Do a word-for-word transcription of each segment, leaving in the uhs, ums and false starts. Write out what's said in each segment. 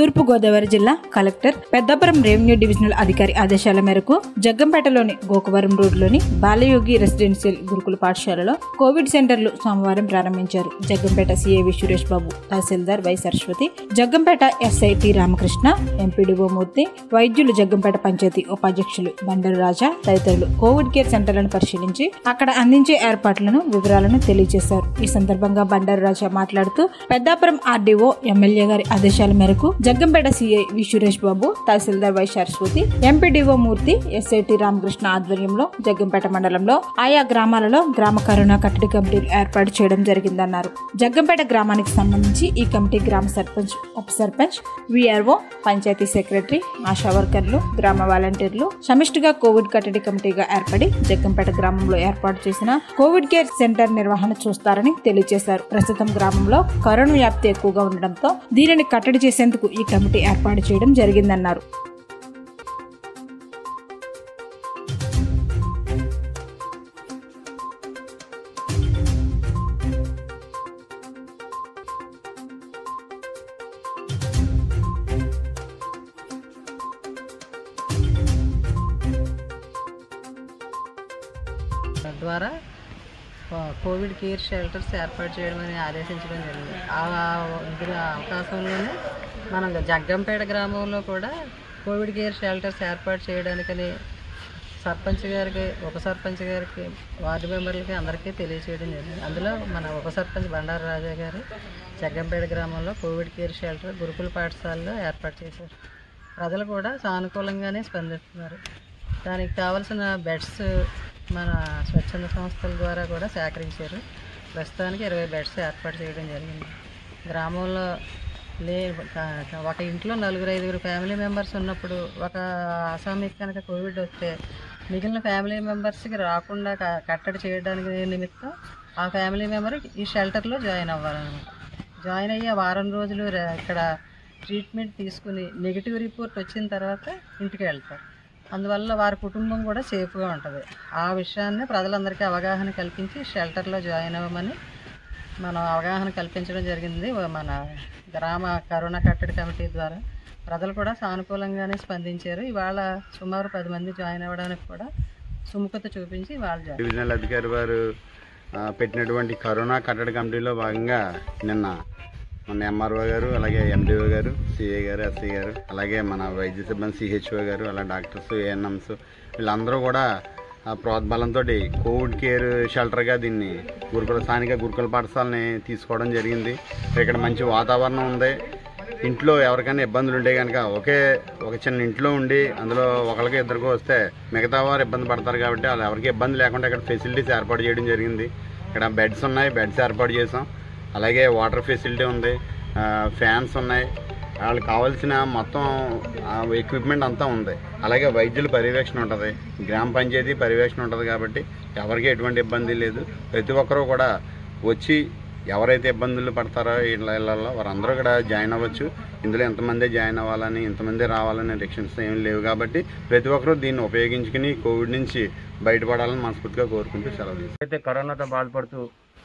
తూర్పు గోదావరి జిల్లా collector Peddapuram revenue divisional అధికారి ఆదేశాల మేరకు జగ్గంపేటలోని గోకవరం రోడ్లోని బాలయోగి రెసిడెన్షియల్ గురుకుల పాఠశాలలో కోవిడ్ సెంటర్లు సోమవారం ప్రారంభించారు. జగ్గంపేట సిఐవి సురేష్ బాబు, తహసీల్దార్ Y Saraswathi, Jaggampeta SI T Ramakrishna, MPDO Murthy, వైద్యులు, జగ్గంపేట పంచాయతీ ఉపాధ్యక్షులు బండారు రాజా తదితరులు కోవిడ్ కేర్ సెంటర్లను పరిశీలించి అక్కడ అందించే ఏర్పాట్లను వివరాలను తెలియజేశారు. ఈ సందర్భంగా బండారు రాజా మాట్లాడుతూ పెద్దాపురం ఆర్డీఓ ఎమ్మెల్యే గారి ఆదేశాల మేరకు జగ్గంపేట సిఐ వి సురేష్ బాబు, తహసీల్దార్ Y Saraswathi, MPDO Murthy, SI T Ramakrishna ఆధ్వర్యంలో జగ్గంపేట మండలంలో ఆయా గ్రామాలలో గ్రామ కరోనా కట్టడి కమిటీలు ఏర్పాటు చేయడం జరిగిందన్నారు. జగ్గంపేట గ్రామానికి సంబంధించి ఈ కమిటీ గ్రామ సర్పంచ్, ఉప sarpanch, VRO, panchayat secretary, ASHA వర్కర్లు, గ్రామ వాలంటీర్లు సమిష్టిగా కోవిడ్ కట్టడి కమిటీగా ఏర్పడి జగ్గంపేట గ్రామంలో ఏర్పాటు చేసిన కోవిడ్ కేర్ సెంటర్ నిర్వహణ చూస్తారని తెలియజేశారు. ప్రస్తుతం గ్రామంలో కరోనా వ్యాప్తి ఎక్కువగా ఉండడంతో దీనిని కట్టడి చేసేందుకు ఈ కమిటీ ఏర్పాటు చేయడం జరిగిందన్నారు. ద్వారా కోవిడ్ కేర్ షెల్టర్స్ ఏర్పాటు చేయడమని ఆదేశించడం జరిగింది. ఆ అవకాశంలోనే మనం జగ్గంపేట గ్రామంలో కూడా కోవిడ్ కేర్ షెల్టర్స్ ఏర్పాటు చేయడానికని సర్పంచ్ గారికి, ఉప సర్పంచ్ గారికి, వార్డు మెంబర్లకి అందరికీ తెలియచేయడం జరిగింది. అందులో మన ఉప సర్పంచ్ బండారు రాజా గారు జగ్గంపేట గ్రామంలో కోవిడ్ కేర్ షెల్టర్ గురుకుల పాఠశాలలో ఏర్పాటు చేశారు. ప్రజలు కూడా సానుకూలంగానే స్పందిస్తున్నారు. దానికి కావాల్సిన బెడ్స్ మన స్వచ్ఛంద సంస్థల ద్వారా కూడా సేకరించారు. ప్రస్తుతానికి ఇరవై బెడ్స్ ఏర్పాటు చేయడం జరిగింది. గ్రామంలో లే ఒక ఇంట్లో నలుగురు ఐదుగురు ఫ్యామిలీ మెంబర్స్ ఉన్నప్పుడు ఒక అసామికి కనుక కోవిడ్ వస్తే మిగిలిన ఫ్యామిలీ మెంబర్స్కి రాకుండా కట్టడి చేయడానికి నిమిత్తం ఆ ఫ్యామిలీ మెంబర్ ఈ షెల్టర్లో జాయిన్ అవ్వాలన్నమాట. జాయిన్ అయ్యి వారం రోజులు ఇక్కడ ట్రీట్మెంట్ తీసుకుని నెగిటివ్ రిపోర్ట్ వచ్చిన తర్వాత ఇంటికి వెళ్తారు. అందువల్ల వారి కుటుంబం కూడా సేఫ్గా ఉంటుంది. ఆ విషయాన్ని ప్రజలందరికీ అవగాహన కల్పించి షెల్టర్లో జాయిన్ అవ్వమని మనం అవగాహన కల్పించడం జరిగింది. మన గ్రామ కరోనా కట్టడి కమిటీ ద్వారా ప్రజలు కూడా సానుకూలంగానే స్పందించారు. ఇవాళ సుమారు పది మంది జాయిన్ అవ్వడానికి కూడా సుముఖత చూపించి వాళ్ళు డివిజనల్ అధికారి వారు పెట్టినటువంటి కరోనా కట్టడి కమిటీలో భాగంగా నిన్న మన ఎంఆర్ఓ గారు, అలాగే ఎండిఓ గారు, సిఏ గారు, ఎస్సీ గారు, అలాగే మన వైద్య సిబ్బంది సిహెచ్ఓ గారు, అలా డాక్టర్స్, ఏఎన్ఎంస్ వీళ్ళందరూ కూడా ప్రోద్బలంతో కోవిడ్ కేర్ షెల్టర్గా దీన్ని గురుకుల స్థానిక గురుకుల పాఠశాలని తీసుకోవడం జరిగింది. ఇక్కడ మంచి వాతావరణం ఉంది. ఇంట్లో ఎవరికైనా ఇబ్బందులు ఉంటే కనుక ఒకే ఒక చిన్న ఇంట్లో ఉండి అందులో ఒకరికి ఇద్దరికి వస్తే మిగతా వారు ఇబ్బంది పడతారు కాబట్టి వాళ్ళు ఎవరికి ఇబ్బంది లేకుండా ఇక్కడ ఫెసిలిటీస్ ఏర్పాటు చేయడం జరిగింది. ఇక్కడ బెడ్స్ ఉన్నాయి, బెడ్స్ ఏర్పాటు చేసాం. అలాగే వాటర్ ఫెసిలిటీ ఉంది, ఫ్యాన్స్ ఉన్నాయి, వాళ్ళకి కావాల్సిన మొత్తం ఎక్విప్మెంట్ అంతా ఉంది. అలాగే వైద్యుల పర్యవేక్షణ ఉంటుంది, గ్రామ పంచాయతీ పర్యవేక్షణ ఉంటుంది. కాబట్టి ఎవరికి ఎటువంటి ఇబ్బంది లేదు. ప్రతి ఒక్కరూ కూడా వచ్చి ఎవరైతే ఇబ్బందులు పడతారో ఇళ్ళల్లో వారందరూ కూడా జాయిన్ అవ్వచ్చు. ఇందులో ఎంతమంది జాయిన్ అవ్వాలని, ఇంతమంది రావాలని రిస్ట్రిక్షన్స్ ఏమి లేవు. కాబట్టి ప్రతి ఒక్కరూ దీన్ని ఉపయోగించుకుని కోవిడ్ నుంచి బయటపడాలని మనస్ఫూర్తిగా కోరుకుంటూ సెలవు. అయితే కరోనాతో బాధపడుతూ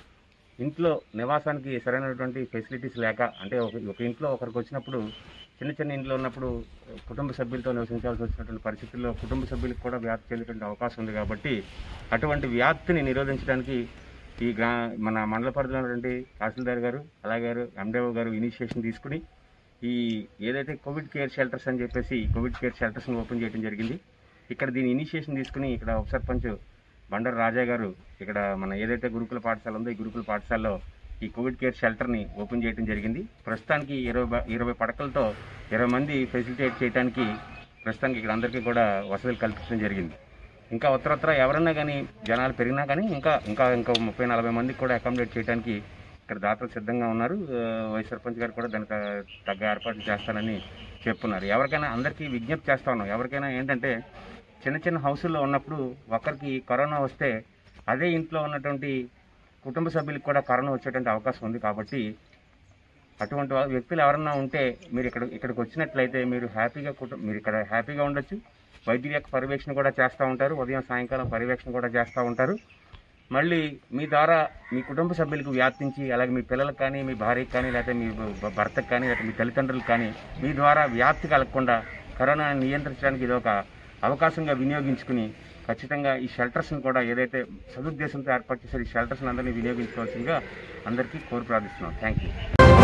ఇంట్లో నివాసానికి సరైనటువంటి ఫెసిలిటీస్ లేక, అంటే ఒక ఒక ఇంట్లో ఒకరికి వచ్చినప్పుడు చిన్న చిన్న ఇంట్లో ఉన్నప్పుడు కుటుంబ సభ్యులతో నివసించాల్సి వచ్చినటువంటి పరిస్థితుల్లో కుటుంబ సభ్యులకు కూడా వ్యాప్తి చెందేటువంటి అవకాశం ఉంది. కాబట్టి అటువంటి వ్యాప్తిని నిరోధించడానికి ఈ గ్రా మన మండల పరిధిలో ఉన్నటువంటి తహసీల్దార్ గారు, అలాగే ఎండిఓ గారు ఇనిషియేషన్ తీసుకుని ఈ ఏదైతే కోవిడ్ కేర్ షెల్టర్స్ అని చెప్పేసి కోవిడ్ కేర్ షెల్టర్స్ని ఓపెన్ చేయడం జరిగింది. ఇక్కడ దీని ఇనిషియేషన్ తీసుకుని ఇక్కడ ఉప సర్పంచ్ బండారు రాజా గారు ఇక్కడ మన ఏదైతే గురుకుల పాఠశాల ఉందో ఈ గురుకుల పాఠశాలలో ఈ కోవిడ్ కేర్ షెల్టర్ని ఓపెన్ చేయడం జరిగింది. ప్రస్తుతానికి ఇరవై ఇరవై పడకలతో ఇరవై మంది ఫెసిలిటేట్ చేయడానికి ప్రస్తుతానికి ఇక్కడ అందరికీ కూడా వసతులు కల్పించడం జరిగింది. ఇంకా ఉత్తరత్ర ఎవరన్నా కానీ జనాలు పెరిగినా కానీ ఇంకా ఇంకా ఇంకా ముప్పై నలభై మందికి కూడా అకామిడేట్ చేయడానికి ఇక్కడ దాతలు సిద్ధంగా ఉన్నారు. వైస్ సర్పంచ్ గారు కూడా దానికి తగ్గ ఏర్పాట్లు చేస్తానని చెప్తున్నారు. ఎవరికైనా అందరికీ విజ్ఞప్తి చేస్తా ఉన్నాం. ఎవరికైనా ఏంటంటే చిన్న చిన్న హౌసుల్లో ఉన్నప్పుడు ఒకరికి కరోనా వస్తే అదే ఇంట్లో ఉన్నటువంటి కుటుంబ సభ్యులకు కూడా కరోనా వచ్చేటువంటి అవకాశం ఉంది. కాబట్టి అటువంటి వ్యక్తులు ఎవరన్నా ఉంటే మీరు ఇక్కడ ఇక్కడికి వచ్చినట్లయితే మీరు హ్యాపీగా కుటుంబ మీరు ఇక్కడ హ్యాపీగా ఉండొచ్చు. వైద్యుల యొక్క పర్యవేక్షణ కూడా చేస్తూ ఉంటారు. ఉదయం సాయంకాలం పర్యవేక్షణ కూడా చేస్తూ ఉంటారు. మళ్ళీ మీ ద్వారా మీ కుటుంబ సభ్యులకు వ్యాప్తించి, అలాగే మీ పిల్లలకు కానీ, మీ భార్యకు కానీ, లేకపోతే మీ భర్తకు కానీ, లేకపోతే మీ తల్లిదండ్రులకు కానీ మీ ద్వారా వ్యాప్తి కలగకుండా కరోనాను నియంత్రించడానికి ఇది ఒక అవకాశంగా వినియోగించుకుని ఖచ్చితంగా ఈ షెల్టర్స్ని కూడా ఏదైతే సదుద్దేశంతో ఏర్పాటు చేశారో ఈ షెల్టర్స్ని అందరినీ వినియోగించుకోవాల్సిందిగా అందరికీ కోరి ప్రార్థిస్తున్నాం. Thank you.